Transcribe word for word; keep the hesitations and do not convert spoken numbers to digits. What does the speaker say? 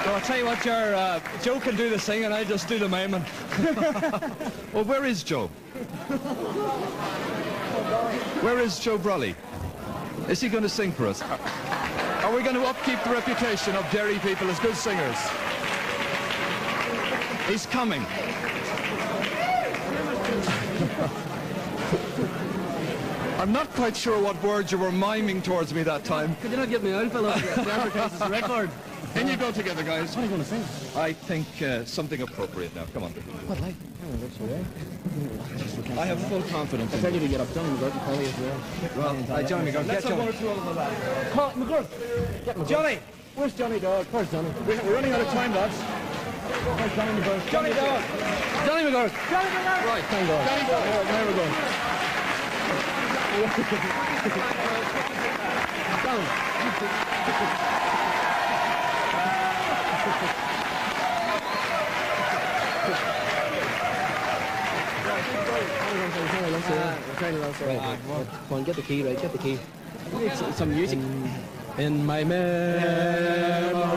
So I'll tell you what, your, uh, Joe can do the singing, I just do the miming. Well, where is Joe? Where is Joe Brolly? Is he going to sing for us? Are we going to upkeep the reputation of Derry people as good singers? He's coming. I'm not quite sure what words you were miming towards me that time. Could you not get me out, fella? To advertise this record. In you go together, guys. What are you going to sing? I think uh, something appropriate now. Come on. What, like? I have full confidence I in tell you. you to get up. Johnny McGurk can call you as well. Well, uh, Johnny McGurk, get Johnny. Call McGurk. Get McGurk. Johnny! Where's Johnny Dog? Where's Johnny? We're running out of time, lads. Where's Johnny McGurk? Johnny Dog! Johnny McGurk. Johnny McGurk! Right, thank God. Johnny Dog! There we go. Down. Come on, get the key, right? Get the key. It's, it's some music. In my memory.